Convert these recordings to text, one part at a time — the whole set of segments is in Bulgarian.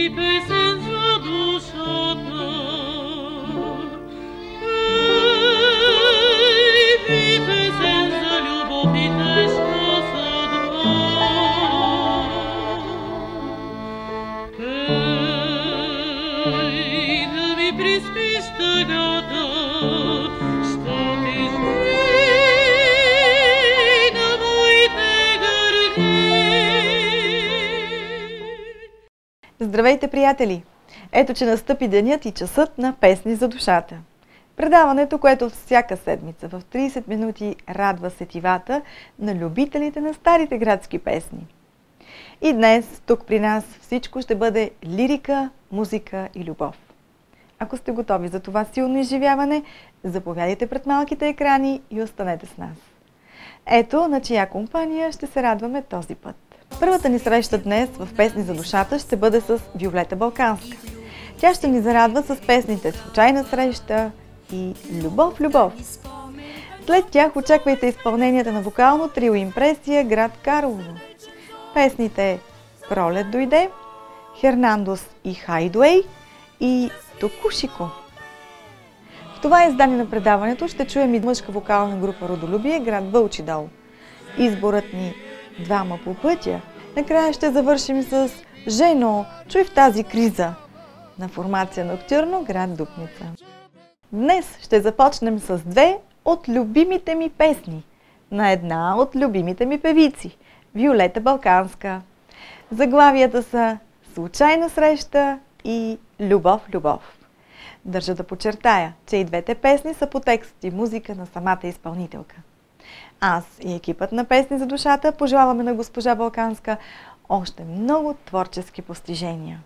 Здравейте, приятели! Ето, че настъпи денят и часът на Песни за душата. Предаването, което всяка седмица в 30 минути радва сетивата на любителите на старите градски песни. И днес, тук при нас, всичко ще бъде лирика, музика и любов. Ако сте готови за това силно изживяване, заповядайте пред малките екрани и останете с нас. Ето на чия компания ще се радваме този път. Първата ни среща днес в Песни за душата ще бъде с Виолета Балканска. Тя ще ни зарадва с песните "Случайна среща" и "Любов, любов". След тях очаквайте изпълненията на вокално трио Импресия, град Карлово. Песните "Пролет дойде", "Хернандос и Хайдуей" и "Токушико". В това издание на предаването ще чуем и мъжка вокална група Родолюбие, град Вълчи дол. Изборът ни "Двама по пътя". Накрая ще завършим с "Жено, чуй в тази криза" на формация Ноктюрно, град Дупница. Днес ще започнем с две от любимите ми песни на една от любимите ми певици – Виолета Балканска. Заглавията са "Случайна среща" и "Любов, любов". Държа да подчертая, че и двете песни са по текст и музика на самата изпълнителка. Аз и екипът на Песни за душата пожелаваме на госпожа Балканска още много творчески постижения.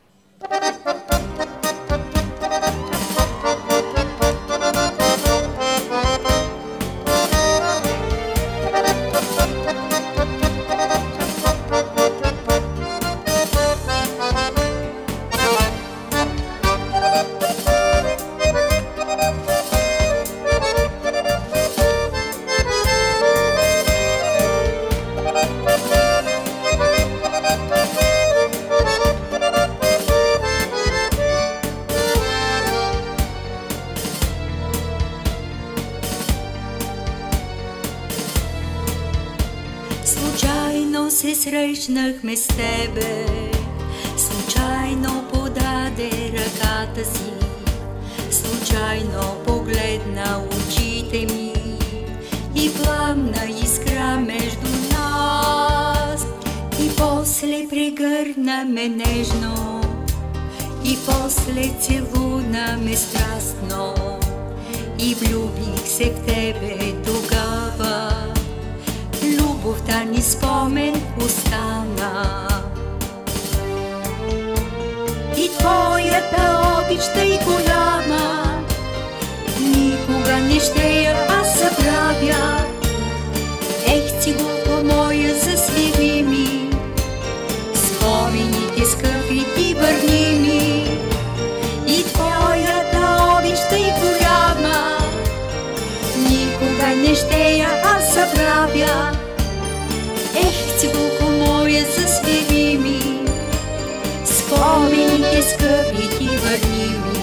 Случайно се срещнахме с тебе, случайно подаде ръката си, случайно погледна очите ми и пламна искра между нас. И после прегърна ме нежно, и после целуна ме страстно, и влюбих се в тебе тогава. Любовта ни спомен остана. И твоята обич тъй голяма, никога не ще я аз забравя. Ех, цигулко моя, засвири ми, спомените скъпи ти върни ми. И твоята обич тъй голяма, никога не ще я аз забравя. Ех, цигулко моя, засвири ми, спомените скъпи ти върни ми.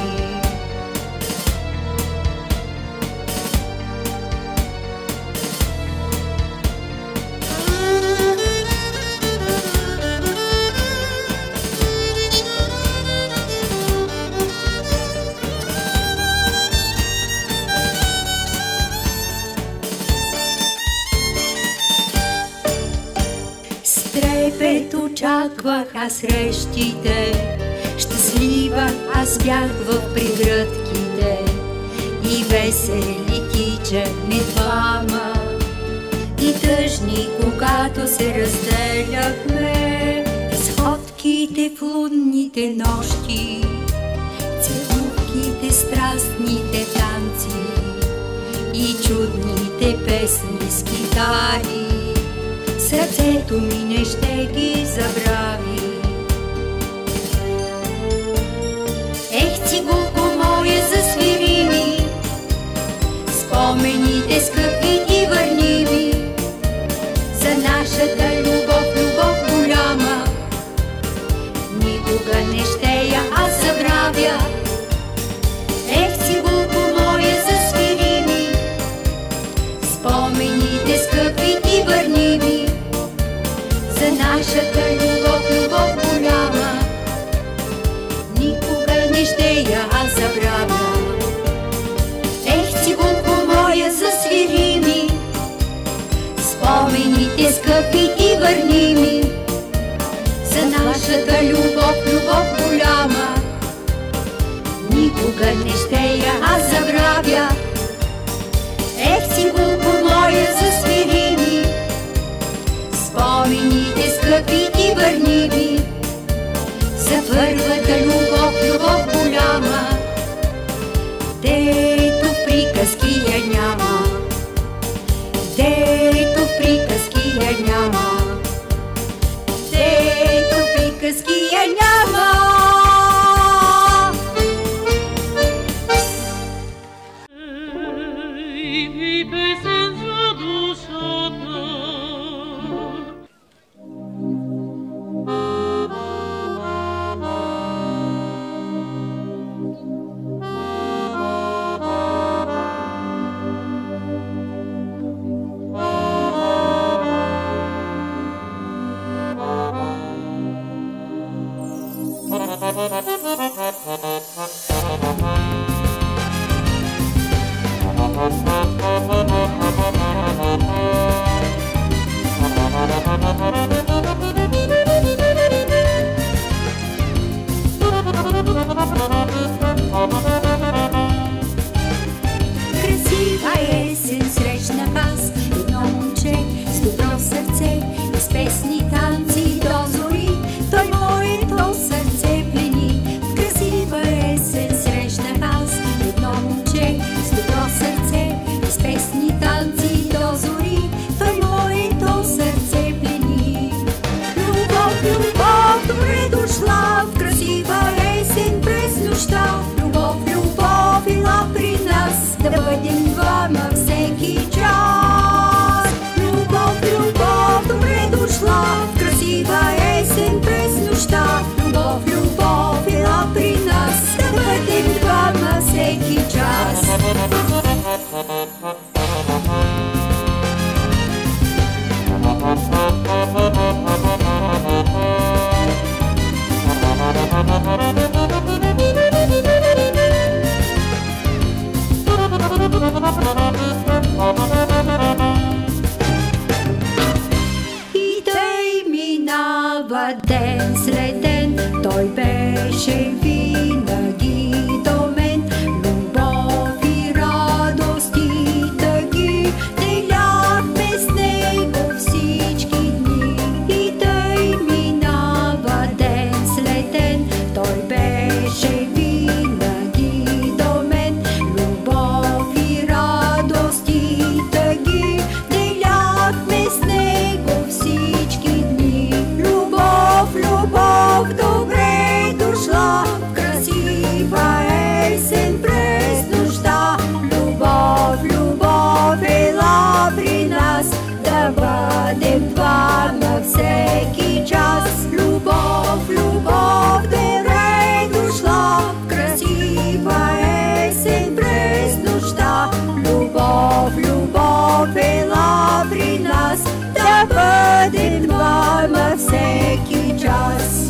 Трепет очаквах аз срещите, щастлива аз бях в прегръдките, и весели тичахме двама, и тъжни, когато се разделяхме. Сходките в лунните нощи, целувките, страстните танци и чудните песни с китари, сърцето ми не ще ги забрави. Ех, цигулко моя, засвири ми, спомените скъпи ти върни ми. За нашата любов, любов голяма, никога не ще я забравя. Ех, цигулко моя, засвири ми спомените скъпи и върними за нашата любов, любов голяма. Никога не ще я забравя. Ех, цигулко моя, засвири ми спомените скъпи и върними за първата любов, любов голяма, дето в приказки я няма, дето в приказки я няма, дето в приказки я няма. Красива есен срещнах аз едно момче с добро сърце и с песни, танци до зори. Той моето сърце плени. Красива есен срещнах аз едно момче с добро сърце и с песни, танци до зори. Той моето сърце плени. Любов, любов, добре дошла в красива есен през нощта. Любов, любов, ела при нас да бъдем двама всеки час. Любов, любов, добре дошла в красива есен през нощта. Любов, любов, ела при нас да бъдем двама всеки час. И тъй минава ден след ден, той беше винаги до мен. Любов и радост и тъги деляхме с него всички дни. И тъй минава ден след ден, той беше винаги до мен. Любов и радост и тъги деляхме с него всички дни. Любов, любов, добре дошла в красива есен през нощта. Любов, любов, ела при нас да бъдем двама всеки час. Любов, любов, добре дошла в красива есен през нощта. Любов, любов, ела при нас да бъдем двама всеки час.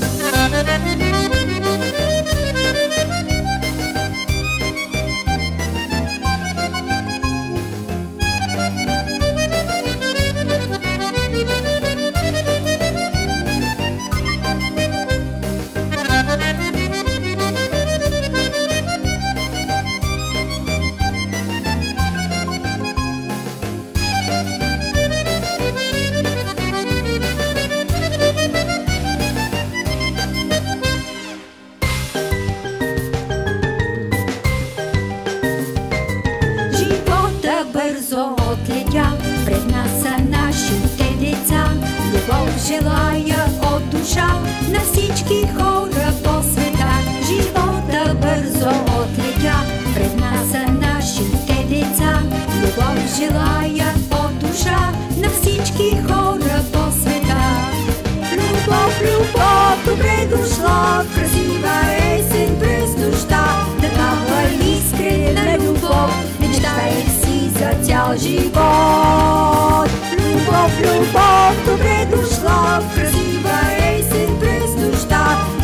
Бързо отлетя, пред нас са нашите деца. Любов желая от душа на всички хора по света. Живота бързо отлетя, пред нас са нашите деца. Любов желая от душа на всички хора по света. Любов, любов, добре дошла в красива есен през нощта. Такава искрена любов мечтаех си за цял живот. Любов, любов, добре дошла в красива есен през нощта.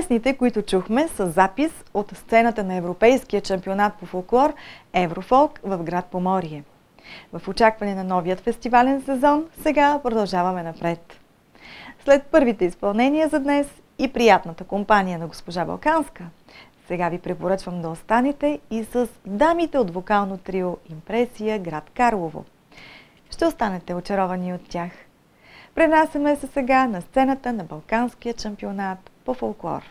Песните, които чухме, са запис от сцената на Европейския чемпионат по фолклор Еврофолк в град Поморие. В очакване на новият фестивален сезон, сега продължаваме напред. След първите изпълнения за днес и приятната компания на госпожа Балканска, сега ви препоръчвам да останете и с дамите от вокално трио Импресия, град Карлово. Ще останете очаровани от тях. Пренасяме се сега на сцената на Балканския чемпионат по фолклор.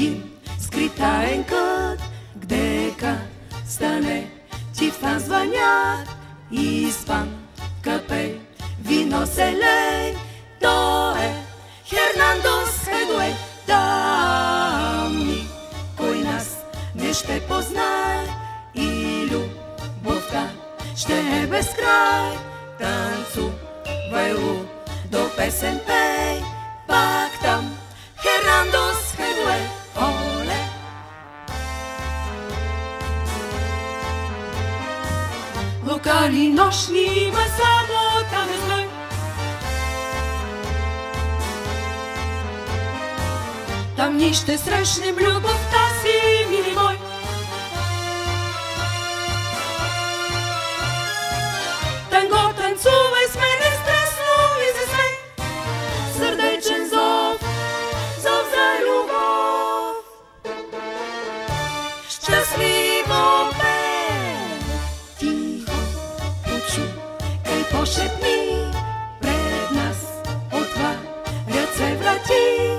един скрит таен кът, гдека стане ти в тан звънят и спан капе вино се лей. То е Хернандос Хедуей. Там никой нас не ще познае и любовта ще е без край. Танцувай до песен пей, пак там Хернандос Хедуей. Оле! Локали нощни има само там е зной. Там ни ще срещнем любовта си, мили мой. Танго танцувай с мене страстно и засмей. Сърдечен зов, зов за любов. Щастливо пей, тихо почукай, пошепни. Пред нас отварят се врати.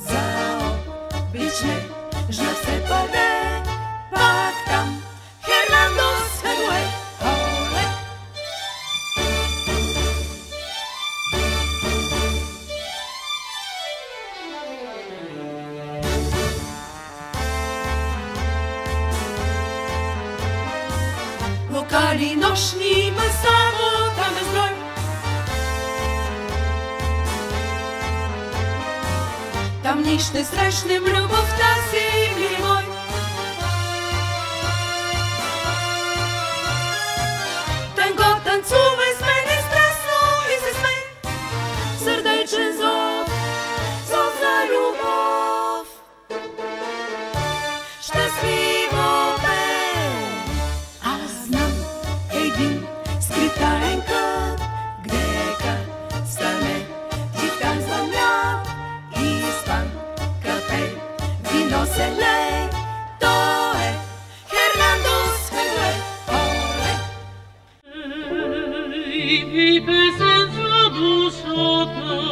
Жна се паде, пак там Хернандос Хедуей. Оле! Локали нощни има само там е зной. Там ни ще срещнем любовта си, мили мой. Танго танцувай с мене страстно и се смей. Сърдечен зов, зов за любов. Щастливо пей. Аз знам един скрит таен кът, гдека стане ти в тан звънят и спан капе вино се лей. То е Хернандос Хедуей. Оле! И песен за душата.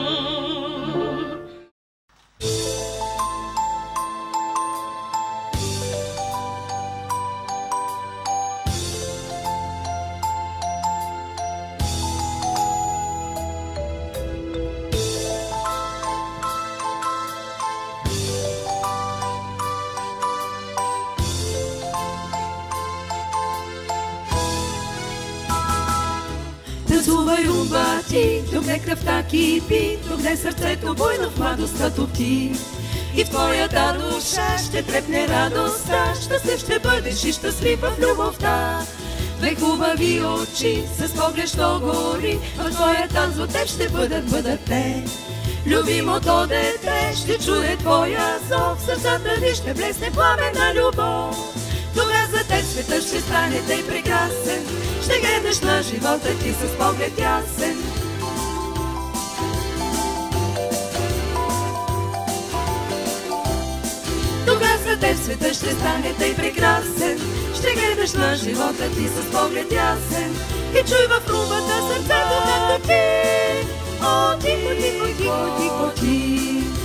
Танцувай румба ти, докъде кръвта кипи, докъде сърцето буйно в младостта топти. И в твоята душа ще трепне радостта, щастлив ще бъдеш и щастлив в любовта. Две хубави очи с поглед що гори, в твоя танц от теб ще бъдат те. Любимото дете ще чуе твоя зов, сърцата ви ще блесне пламена любов. Тогава за теб светът ще стане тъй прекрасен, ще гледаш на живота ти с поглед ясен. Тогава за теб светът ще стане тъй прекрасен, ще гледаш на живота ти с поглед ясен. И чуй в румбата сърцето както ти, о, тихо, тихо, тихо, тихо ти.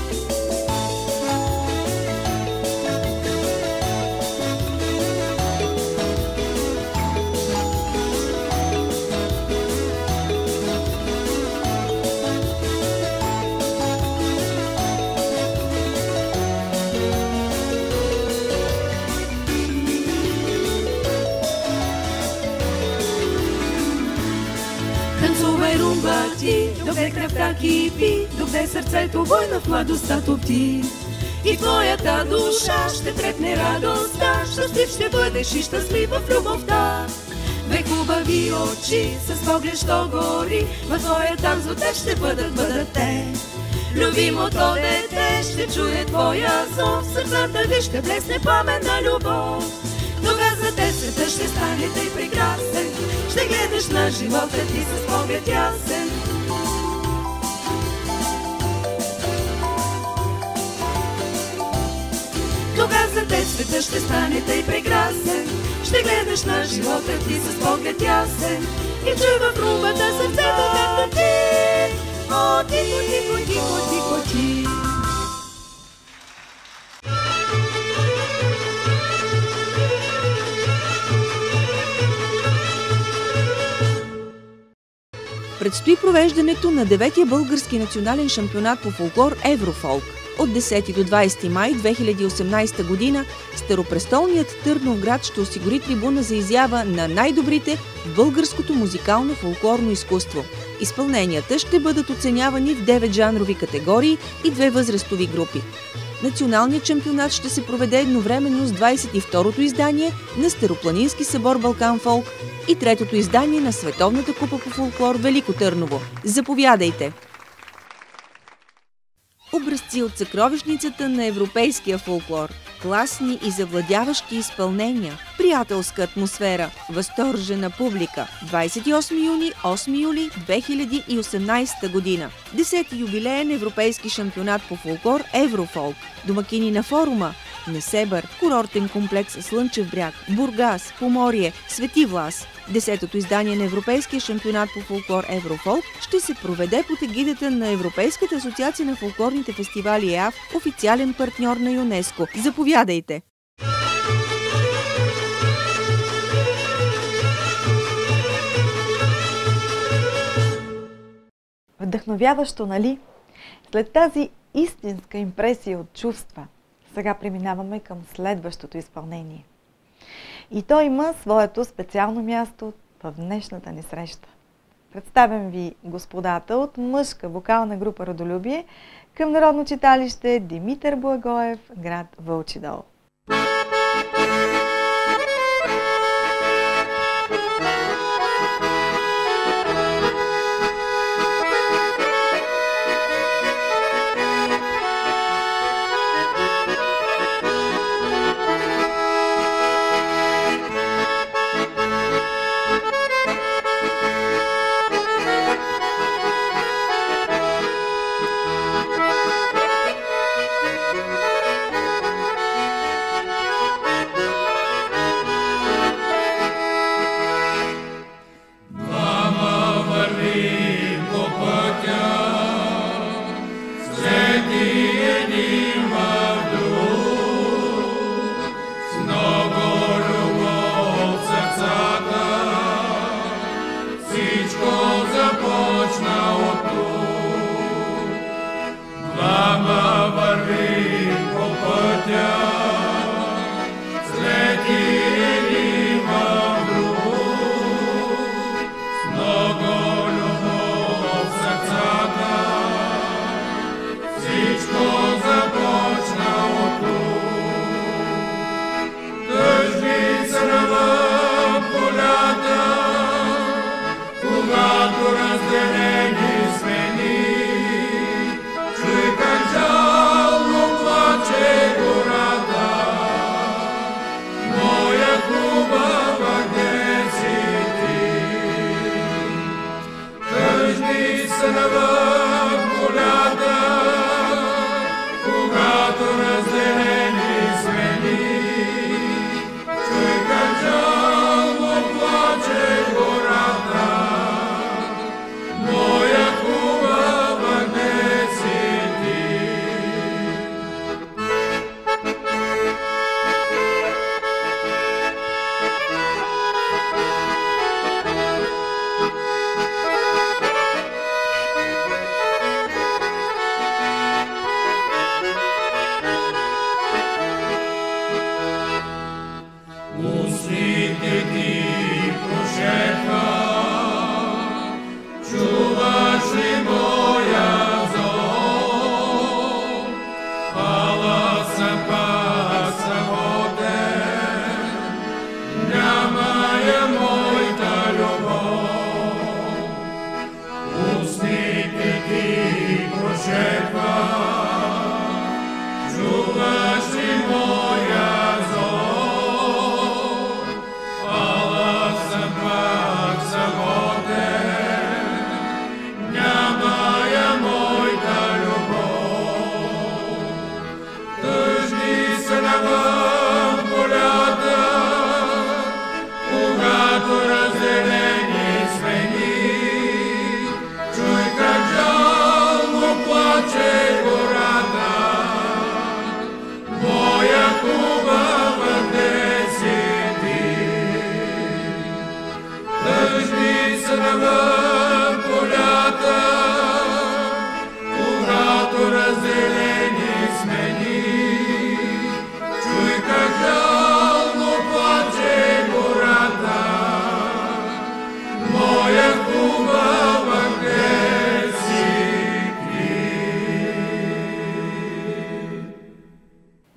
Танцувай румба ти, докъде кръвта кипи, докъде сърцето буйно в младостта топти. И твоята душа ще трепне радостта, щастлив ще бъдеш и щастлив в любовта. Две хубави очи с поглед що гори, в твоя танц от теб ще бъдат те. Любимото дете ще чуе твоя зов, сърцата ви ще блесне пламена любов. Тогава за теб светът ще стане тъй прекрасен, ще гледаш на живота ти с поглед ясен. Тогава за теб светът ще стане тъй прекрасен, ще гледаш на живота ти с поглед ясен. И чуй в румбата сърцето както ти, о, тихо, тихо, тихо, тихо ти. Предстои провеждането на 9-я български национален шампионат по фолклор Еврофолк. От 10 до 20 май 2018 година Старопрестолният Търновград ще осигури трибуна за изява на най-добрите в българското музикално-фолклорно изкуство. Изпълненията ще бъдат оценявани в 9 жанрови категории и 2 възрастови групи. Националният шампионат ще се проведе едновременно с 22-то издание на Старопланински събор Балкан Фолк и 3-то издание на Световната купа по фолклор Велико Търново. Заповядайте! Образци от съкровищницата на европейския фолклор, класни и завладяващи изпълнения, приятелска атмосфера, възторжена публика. 28 юни, 8 юли 2018 година. 10-ти юбилеен европейски шампионат по фолклор Еврофолк. Домакини на форума: Несебър, курортен комплекс Слънчев бряг, Бургас, Поморие, Свети Влас. 10-то издание на Европейския шампионат по фолклор Еврофолк ще се проведе под егидата на Европейската асоциация на фолклорните фестивали ЕАФ, официален партньор на ЮНЕСКО. Заповядайте! Вдъхновяващо, нали? След тази истинска импресия от чувства, сега преминаваме към следващото изпълнение. И то има своето специално място в днешната ни среща. Представям ви господата от мъжка вокална група Родолюбие към Народно читалище Димитър Благоев, град Вълчи дол.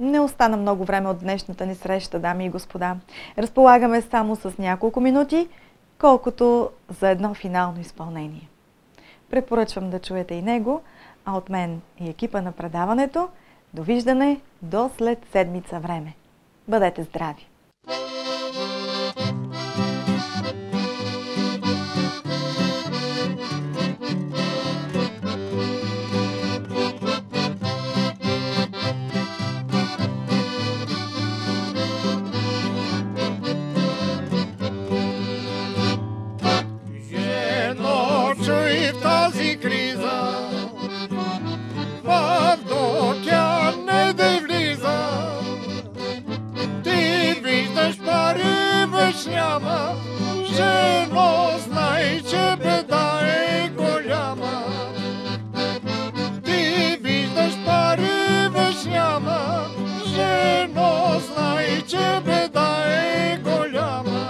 Не остана много време от днешната ни среща, дами и господа. Разполагаме само с няколко минути, колкото за едно финално изпълнение. Препоръчвам да чуете и него, а от мен и екипа на предаването, довиждане до след седмица време. Бъдете здрави! Жено, знай, че беда е голяма. Ти виждаш пари, веш няма. Жено, знай, че беда е голяма.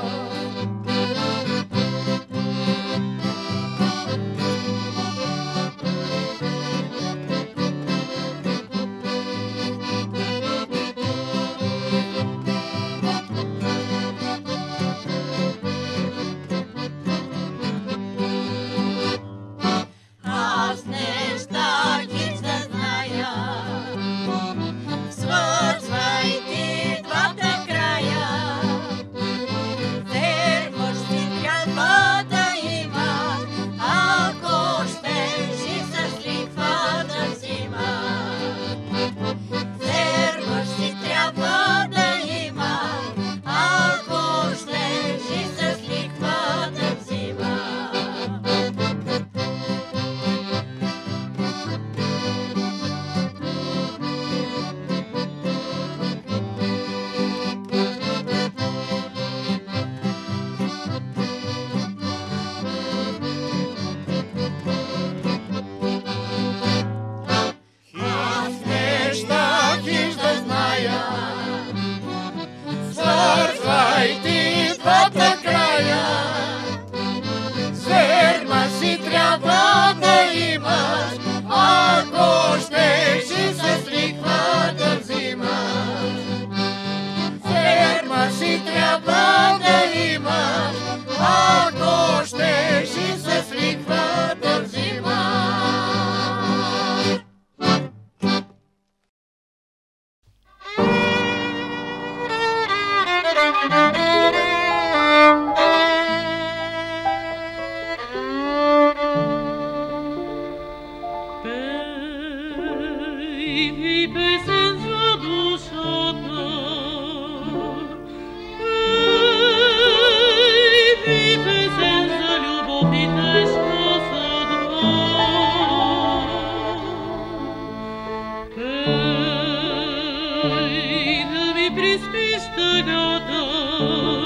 Приспиш тъгата